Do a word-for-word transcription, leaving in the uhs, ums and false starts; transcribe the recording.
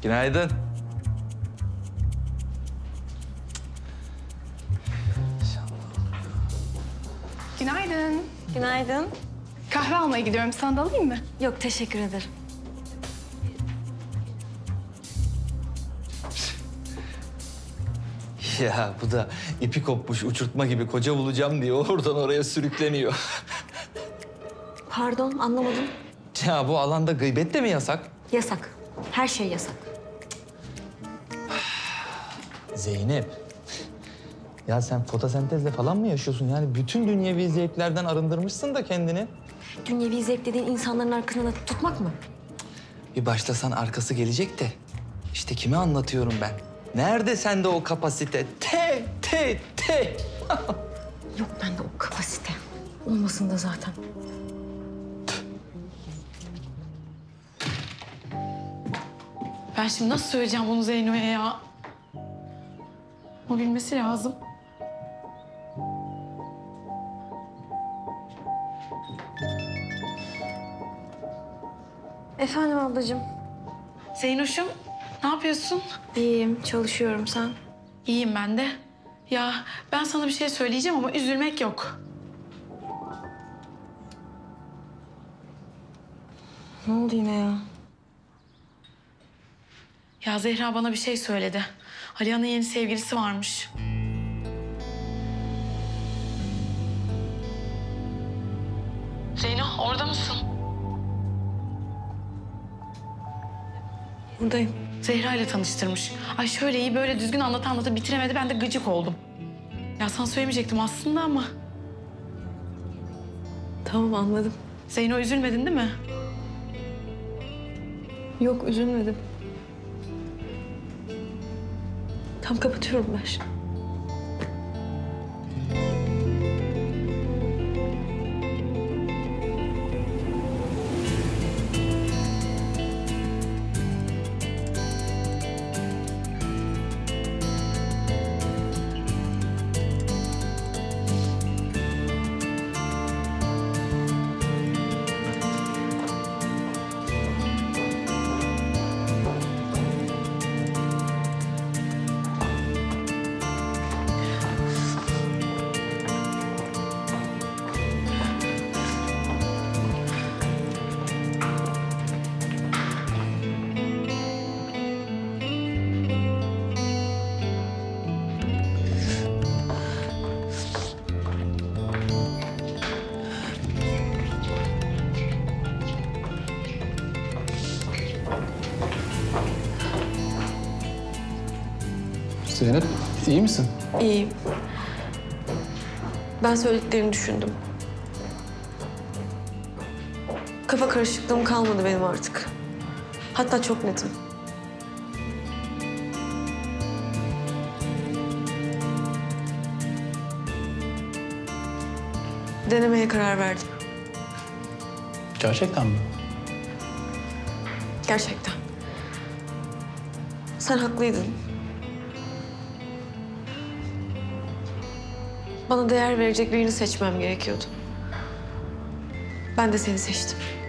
Günaydın. Günaydın. Günaydın. Kahve almaya gidiyorum. Sana da alayım mı? Yok, teşekkür ederim. Ya bu da ipi kopmuş uçurtma gibi koca bulacağım diye oradan oraya sürükleniyor. Pardon, anlamadım. Ya bu alanda gıybet de mi yasak? Yasak. Her şey yasak. Zeynep. Ya sen fotosentezle falan mı yaşıyorsun? Yani bütün dünyevi zevklerden arındırmışsın da kendini. Dünyevi zevk dediğin insanların arkasında tutmak mı? Bir başlasan arkası gelecek de. İşte kime anlatıyorum ben? Nerede sende o kapasite? Te, te, te. Yok bende o kapasite. Olmasın da zaten. Ben şimdi nasıl söyleyeceğim bunu Zeyno'ya ya? O bilmesi lazım. Efendim ablacığım. Zeynoş'um, ne yapıyorsun? İyiyim, çalışıyorum. Sen? İyiyim ben de. Ya ben sana bir şey söyleyeceğim ama üzülmek yok. Ne oldu yine ya? Ya Zehra bana bir şey söyledi. Alihan'ın yeni sevgilisi varmış. Zeyno, orada mısın? Buradayım. Zehra ile tanıştırmış. Ay şöyle iyi böyle düzgün anlata anlata bitiremedi. Ben de gıcık oldum. Ya sana söylemeyecektim aslında ama. Tamam, anladım. Zeyno üzülmedin değil mi? Yok, üzülmedim. Tam kapatıyorum ben şimdi. Zeynep, iyi misin? İyiyim. Ben söylediklerini düşündüm. Kafa karışıklığım kalmadı benim artık. Hatta çok netim. Denemeye karar verdim. Gerçekten mi? Gerçekten. Sen haklıydın. Bana değer verecek birini seçmem gerekiyordu. Ben de seni seçtim.